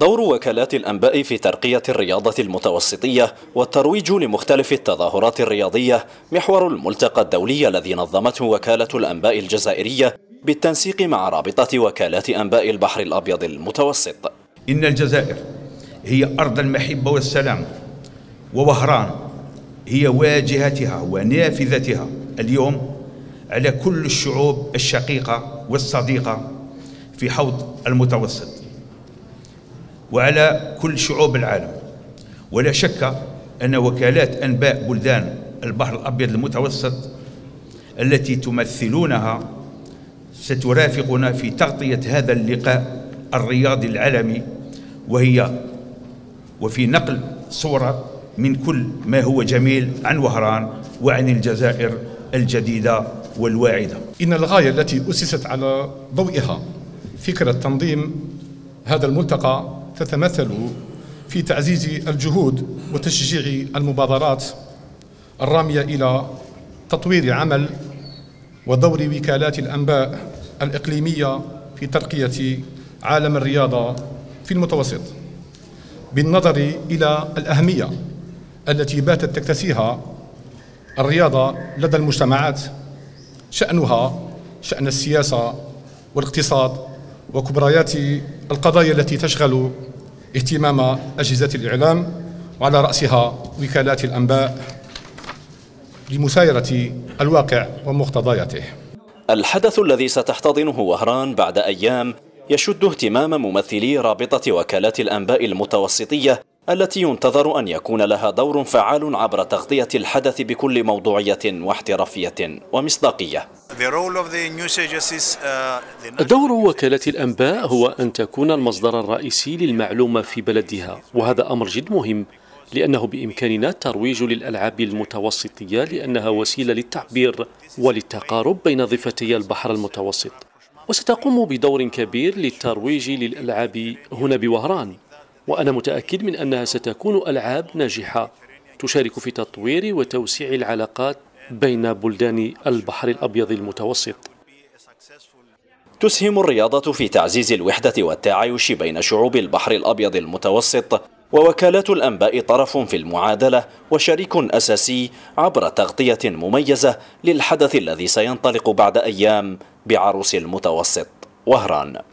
دور وكالات الأنباء في ترقية الرياضة المتوسطية والترويج لمختلف التظاهرات الرياضية محور الملتقى الدولي الذي نظمته وكالة الأنباء الجزائرية بالتنسيق مع رابطة وكالات أنباء البحر الأبيض المتوسط. إن الجزائر هي أرض المحبة والسلام، ووهران هي واجهتها ونافذتها اليوم على كل الشعوب الشقيقة والصديقة في حوض المتوسط وعلى كل شعوب العالم. ولا شك أن وكالات أنباء بلدان البحر الأبيض المتوسط التي تمثلونها سترافقنا في تغطية هذا اللقاء الرياضي العالمي وفي نقل صورة من كل ما هو جميل عن وهران وعن الجزائر الجديدة والواعدة. إن الغاية التي أسست على ضوئها فكرة تنظيم هذا الملتقى تتمثل في تعزيز الجهود وتشجيع المبادرات الرامية إلى تطوير عمل ودور وكالات الأنباء الإقليمية في ترقية عالم الرياضة في المتوسط، بالنظر إلى الأهمية التي باتت تكتسيها الرياضة لدى المجتمعات، شأنها شأن السياسة والاقتصاد وكبريات القضايا التي تشغل اهتمام أجهزة الإعلام، وعلى رأسها وكالات الأنباء لمسايرة الواقع ومقتضياته. الحدث الذي ستحتضنه وهران بعد أيام يشد اهتمام ممثلي رابطة وكالات الأنباء المتوسطية التي ينتظر أن يكون لها دور فعال عبر تغطية الحدث بكل موضوعية واحترافية ومصداقية. دور وكالة الأنباء هو أن تكون المصدر الرئيسي للمعلومة في بلدها، وهذا أمر جد مهم لأنه بإمكاننا الترويج للألعاب المتوسطية لأنها وسيلة للتعبير وللتقارب بين ضفتي البحر المتوسط، وستقوم بدور كبير للترويج للألعاب هنا بوهران، وأنا متأكد من أنها ستكون ألعاب ناجحة تشارك في تطوير وتوسيع العلاقات بين بلدان البحر الأبيض المتوسط. تسهم الرياضة في تعزيز الوحدة والتعايش بين شعوب البحر الأبيض المتوسط، ووكالات الأنباء طرف في المعادلة وشريك أساسي عبر تغطية مميزة للحدث الذي سينطلق بعد أيام بعروس المتوسط وهران.